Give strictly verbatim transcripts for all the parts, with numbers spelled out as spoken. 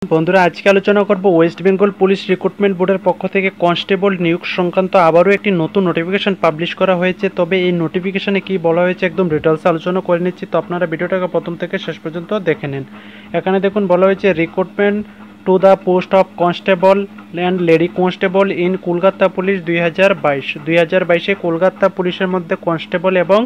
বন্ধুরা আজকে আলোচনা করব ওয়েস্ট বেঙ্গল পুলিশ রিক্রুটমেন্ট বোর্ডের পক্ষ থেকে কনস্টেবল নিয়োগ সংক্রান্ত আবারও একটি নতুন নোটিফিকেশন পাবলিশ করা হয়েছে। তবে এই নোটিফিকেশনে কি বলা হয়েছে একদম ডিটেলসে আলোচনা করে নিচ্ছি, তো আপনারা ভিডিওটাকে প্রথম থেকে শেষ পর্যন্ত দেখে নিন। এখানে দেখুন বলা হয়েছে recruitment to the post of constable and lady constable in Kolkata police দুই হাজার বাইশ দুই হাজার বাইশে কলকাতা পুলিশের মধ্যে কনস্টেবল এবং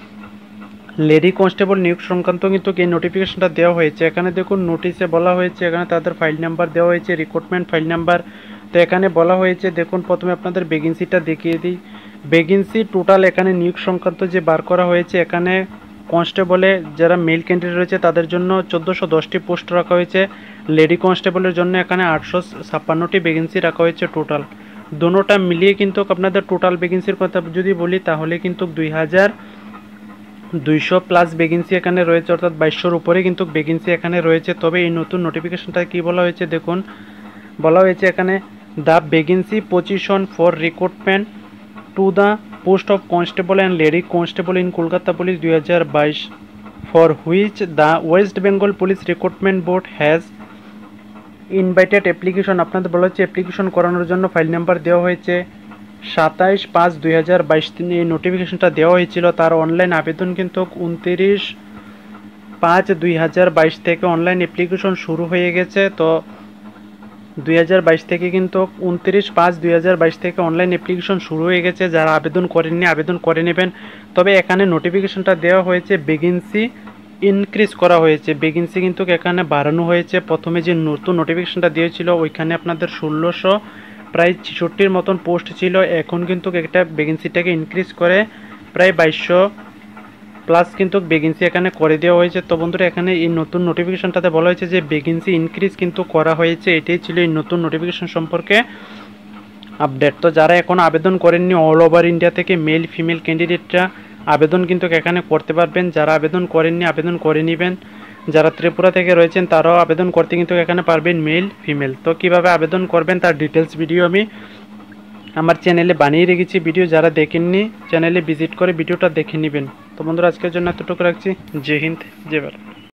লেডি কনস্টেবল নিয়োগ সংক্রান্ত কিন্তু এই নোটিফিকেশনটা দেওয়া হয়েছে। এখানে দেখুন নোটিশে বলা হয়েছে, এখানে তাদের ফাইল নাম্বার দেওয়া হয়েছে, রিক্রুটমেন্ট ফাইল নাম্বার। তো এখানে বলা হয়েছে দেখুন প্রথমে আপনাদের ভ্যাকেন্সিটা দেখিয়ে দিই। ভ্যাকেন্সি টোটাল এখানে নিয়োগ সংক্রান্ত যে বার করা হয়েছে, এখানে কনস্টেবলে যারা মেল ক্যান্ডিডেট রয়েছে তাদের জন্য চোদ্দোশো দশটি পোস্ট রাখা হয়েছে। লেডি কনস্টেবলের জন্য এখানে আটশো ছাপ্পান্নটি ভ্যাকেন্সি রাখা হয়েছে টোটাল। দোনোটা মিলিয়ে কিন্তু আপনাদের টোটাল ভ্যাকেন্সির কথা যদি বলি তাহলে কিন্তু দুই হাজার দুইশো প্লাস ভ্যাকেন্সি এখানে রয়েছে, অর্থাৎ বাইশশোর উপরে কিন্তু ভ্যাকেন্সি এখানে রয়েছে। তবে এই নতুন নোটিফিকেশনটা কি বলা হয়েছে দেখুন, বলা হয়েছে এখানে the vacancy position for recruitment to the post of constable and lady constable in Kolkata police দুই হাজার বাইশ for which the West Bengal police recruitment board has invited application. আপনাদের বলা হচ্ছে অ্যাপ্লিকেশন করানোর জন্য ফাইল নাম্বার দেওয়া হয়েছে সাতাইশ পাঁচ দুই হাজার বাইশ দিনে এই নোটিফিকেশনটা দেওয়া হয়েছিল। তার অনলাইন আবেদন কিন্তু উনতিরিশ পাঁচ দুই হাজার বাইশ থেকে অনলাইন অ্যাপ্লিকেশন শুরু হয়ে গেছে। তো দুই হাজার বাইশ থেকে কিন্তু উনতিরিশ পাঁচ দুই হাজার বাইশ থেকে অনলাইন অ্যাপ্লিকেশন শুরু হয়ে গেছে। যারা আবেদন করেননি আবেদন করে নেবেন। তবে এখানে নোটিফিকেশনটা দেওয়া হয়েছে ভ্যাকেন্সি ইনক্রিজ করা হয়েছে, ভ্যাকেন্সি কিন্তু এখানে বাড়ানো হয়েছে। প্রথমে যে নতুন নোটিফিকেশনটা দিয়েছিল ওইখানে আপনাদের ষোলোশো প্রায় ছেষট্টির মতন পোস্ট ছিল, এখন কিন্তু একটা ভ্যাকেন্সিটাকে ইনক্রিজ করে প্রায় বাইশশো প্লাস কিন্তু ভ্যাকেন্সি এখানে করে দেওয়া হয়েছে। তো বন্ধুরা এখানে এই নতুন নোটিফিকেশনটাতে বলা হয়েছে যে ভ্যাকেন্সি ইনক্রিজ কিন্তু করা হয়েছে। এটাই ছিল এই নতুন নোটিফিকেশন সম্পর্কে আপডেট। তো যারা এখন আবেদন করেননি অল ওভার ইন্ডিয়া থেকে মেল ফিমেল ক্যান্ডিডেটরা আবেদন কিন্তু এখানে করতে পারবেন। যারা আবেদন করেননি আবেদন করে নেবেন। যারা ত্রিপুরা থেকে রয়েছেন তারাও আবেদন করতে কিন্তু এখানে পারবেন মেল ফিমেল। তো কিভাবে আবেদন করবেন তার ডিটেলস ভিডিও আমি আমার চ্যানেলে বানিয়ে রেখেছি। ভিডিও যারা দেখেননি চ্যানেলে ভিজিট করে ভিডিওটা দেখে নেবেন। তো বন্ধুরা আজকের জন্য এতটুকু রাখছি। জয় হিন্দ, জয় ভারত।